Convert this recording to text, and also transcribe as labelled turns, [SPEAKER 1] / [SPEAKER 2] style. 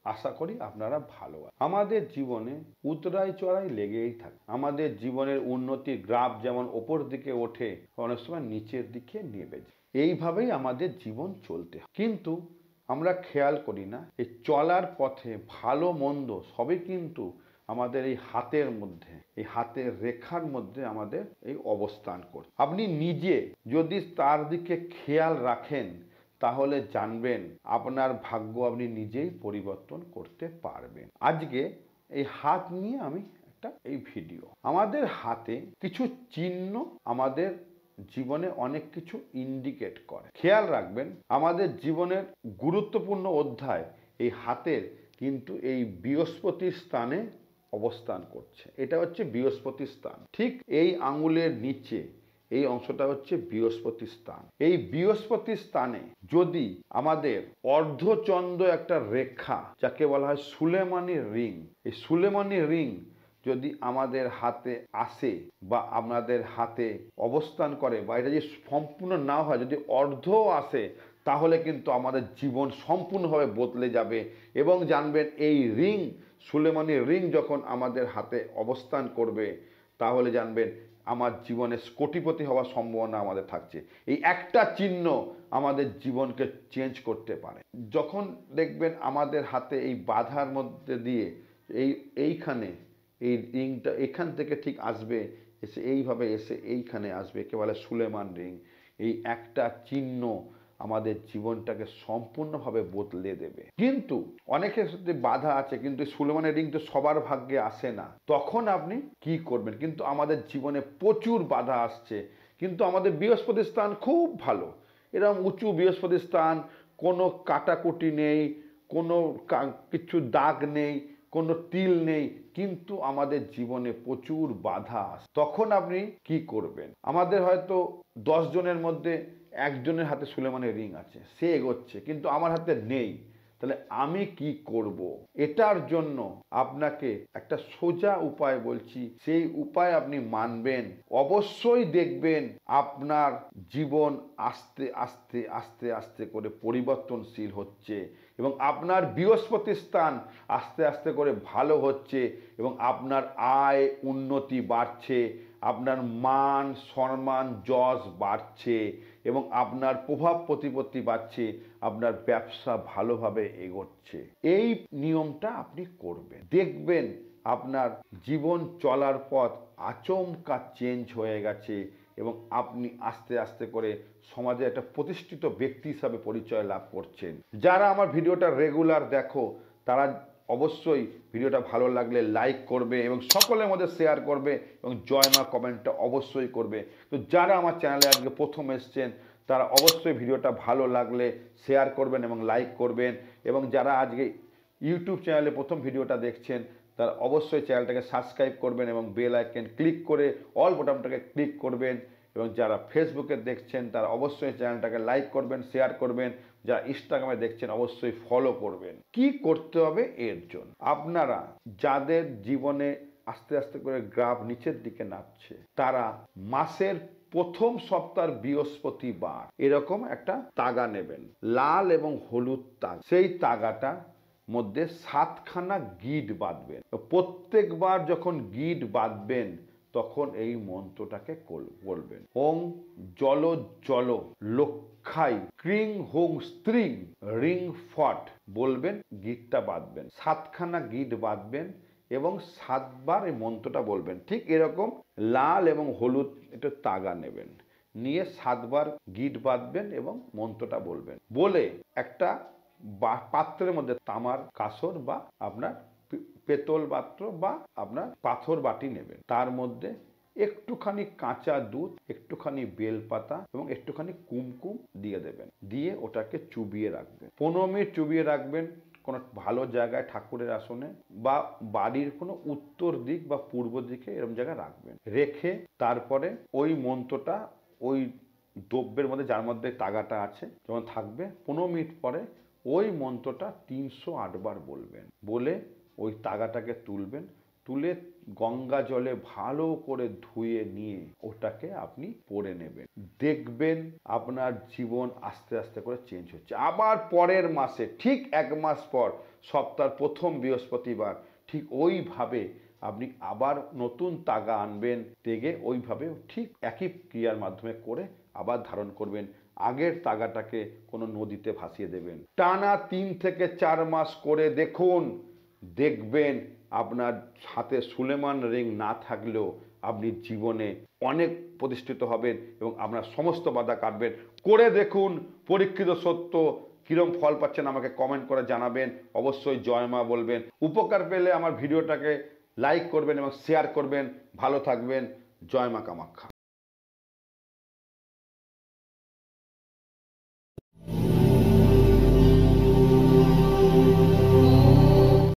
[SPEAKER 1] আশা করি আপনারা ভালো আছেন। আমাদের জীবনে উতরাই চড়াই লেগেই থাকে। আমাদের জীবনের উন্নতির গ্রাফ যেমন ওপর দিকে ওঠে, অনেক সময় নিচের দিকে নেমে যায়। এইভাবেই আমাদের জীবন চলতে হয়। কিন্তু আমরা খেয়াল করি না, এই চলার পথে ভালো মন্দ সবই কিন্তু আমাদের এই হাতের মধ্যে, এই হাতের রেখার মধ্যে আমাদের এই অবস্থান করে। আপনি নিজে যদি তার দিকে খেয়াল রাখেন, তাহলে জানবেন আপনার ভাগ্য আপনি নিজেই পরিবর্তন করতে পারবেন। আজকে এই হাত নিয়ে আমি একটা এই ভিডিও। আমাদের হাতে কিছু চিহ্ন আমাদের জীবনে অনেক কিছু ইন্ডিকেট করে। খেয়াল রাখবেন, আমাদের জীবনের গুরুত্বপূর্ণ অধ্যায় এই হাতের কিন্তু এই বৃহস্পতির স্থানে অবস্থান করছে। এটা হচ্ছে বৃহস্পতির স্থান। ঠিক এই আঙুলের নিচে এই অংশটা হচ্ছে বৃহস্পতির স্থান। এই বৃহস্পতির স্থানে যদি আমাদের অর্ধচন্দ্র একটা রেখা, যাকে বলা হয় সুলেমানি রিং, এই সুলেমানি রিং যদি আমাদের হাতে আসে বা আপনাদের হাতে অবস্থান করে, বা এটা যদি সম্পূর্ণ না হয়, যদি অর্ধ আসে, তাহলে কিন্তু আমাদের জীবন সম্পূর্ণভাবে বদলে যাবে। এবং জানবেন, এই রিং, সুলেমানি রিং যখন আমাদের হাতে অবস্থান করবে, তাহলে জানবেন আমার জীবনে কোটিপতি হওয়ার সম্ভাবনা আমাদের থাকছে। এই একটা চিহ্ন আমাদের জীবনকে চেঞ্জ করতে পারে। যখন দেখবেন আমাদের হাতে এই বাধার মধ্যে দিয়ে এইখানে এই রিংটা এখান থেকে ঠিক আসবে, এসে এইভাবে এসে এইখানে আসবে, কে বলে সুলেমান রিং। এই একটা চিহ্ন আমাদের জীবনটাকে সম্পূর্ণভাবে বদলে দেবে। কিন্তু অনেকের সাথে বাধা আছে, কিন্তু সুলেমানের রিং তো সবার ভাগ্যে আসে না। তখন আপনি কি করবেন? কিন্তু আমাদের জীবনে প্রচুর বাধা আসছে, কিন্তু আমাদের বৃহস্পতির স্থান খুব ভালো, এরকম উঁচু বৃহস্পতির স্থান, কোনো কাটাকুটি নেই, কোনো কিছু দাগ নেই, কোনো তিল নেই, কিন্তু আমাদের জীবনে প্রচুর বাধা আসে। তখন আপনি কি করবেন? আমাদের হয়তো 10 জনের মধ্যে একজনের হাতে সুলেমানের রিং আছে, সে এগোচ্ছে, কিন্তু আমার হাতে নেই। তাহলে আমি কি করব? এটার জন্য আপনাকে একটা সোজা উপায় বলছি, সেই উপায় আপনি মানবেন, অবশ্যই দেখবেন আপনার জীবন আস্তে আস্তে আস্তে আস্তে করে পরিবর্তনশীল হচ্ছে, এবং আপনার বৃহস্পতির স্থান আস্তে আস্তে করে ভালো হচ্ছে, এবং আপনার আয় উন্নতি বাড়ছে, আপনার মান সম্মান যশ বাড়ছে, এবং আপনার প্রভাব প্রতিপত্তি বাড়ছে, আপনার ব্যবসা ভালোভাবে এগোচ্ছে। এই নিয়মটা আপনি করবেন, দেখবেন আপনার জীবন চলার পথ আচমকা চেঞ্জ হয়ে গেছে, এবং আপনি আস্তে আস্তে করে সমাজে একটা প্রতিষ্ঠিত ব্যক্তি হিসাবে পরিচয় লাভ করছেন। যারা আমার ভিডিওটা রেগুলার দেখো, তারা অবশ্যই ভিডিওটা ভালো লাগলে লাইক করবে এবং সকলের মধ্যে শেয়ার করবে, এবং জয় মা কমেন্টটা অবশ্যই করবে। তো যারা আমার চ্যানেলে আজকে প্রথম এসছেন, তারা অবশ্যই ভিডিওটা ভালো লাগলে শেয়ার করবেন এবং লাইক করবেন, এবং যারা আজকে ইউটিউব চ্যানেলে প্রথম ভিডিওটা দেখছেন, তারা অবশ্যই চ্যানেলটাকে সাবস্ক্রাইব করবেন এবং বেল আইকন ক্লিক করে অল বাটনটাকে ক্লিক করবেন, এবং যারা ফেসবুকে দেখছেন তারা অবশ্যই চ্যানেলটাকে লাইক করবেন, শেয়ার করবেন, যারা ইনস্টাগ্রামে দেখছেন অবশ্যই ফলো করবেন। কি করতে হবে এর জন্য? আপনারা যাদের জীবনে আস্তে আস্তে করে গ্রাফ নিচের দিকে নামছে, তারা মাসের প্রথম সপ্তাহ বৃহস্পতিবার এরকম একটা তাগা নেবেন, লাল এবং হলুদ তাগা। সেই তাগাটা মধ্যে 7খানা গিট বাঁধবেন। প্রত্যেকবার যখন গিট বাঁধবেন, তখন এই মন্ত্রটাকে বলবেন, ওং জল জল লক্ষাই ক্রিং হোং স্ত্রিং রিং ফট, বলবেন, গিটটা বাঁধবেন, 7খানা গিট বাঁধবেন এবং 7 বার এই মন্ত্রটা বলবেন। ঠিক এরকম লাল এবং হলুদ এটা তাগা নেবেন, নিয়ে 7 বার গিট বাঁধবেন এবং মন্ত্রটা বলবেন। বলে একটা পাত্রের মধ্যে, তামার কাঁসর বা আপনার পেতল পাত্র বা আপনার পাথর বাটি নেবেন, তার মধ্যে একটুখানি কাঁচা দুধ, একটুখানি বেলপাতা এবং একটুখানি কুমকুম দিয়ে দেবেন, দিয়ে ওটাকে চুবিয়ে রাখবেন। 15 মিনিট চুবিয়ে রাখবেন কোনো ভালো জায়গায়, ঠাকুরের আসনে বা বাড়ির কোনো উত্তর দিক বা পূর্ব দিকে এরকম জায়গায় রাখবেন। রেখে তারপরে ওই মন্ত্রটা ওই দ্রব্যের মধ্যে, যার মধ্যে তাগাটা আছে, যখন থাকবে, 15 মিনিট পরে ওই মন্ত্রটা 308 বার বলবেন। বলে ওই তাগাটাকে তুলবেন, তুলে গঙ্গা জলে ভালো করে ধুয়ে নিয়ে ওটাকে আপনি পরে নেবেন। দেখবেন আপনার জীবন আস্তে আস্তে করে চেঞ্জ হচ্ছে। আবার পরের মাসে ঠিক 1 মাস পর সপ্তাহের প্রথম বৃহস্পতিবার ঠিক ওইভাবে আপনি আবার নতুন তাগা আনবেন, তেগে ওইভাবে ঠিক একই ক্রিয়ার মাধ্যমে করে আবার ধারণ করবেন। আগের তাগাটাকে কোনো নদীতে ভাসিয়ে দেবেন। টানা 3 থেকে 4 মাস করে দেখুন, দেখবেন আপনার হাতে সুলেমান রিং না থাকলেও আপনি জীবনে অনেক প্রতিষ্ঠিত হবেন এবং আপনার সমস্ত বাধা কাটবেন। করে দেখুন, পরীক্ষিত সত্য। কিরম ফল পাচ্ছেন আমাকে কমেন্ট করে জানাবেন। অবশ্যই জয় মা বলবেন। উপকার পেলে আমার ভিডিওটাকে লাইক করবেন এবং শেয়ার করবেন। ভালো থাকবেন। জয় মা কামাখ্যা।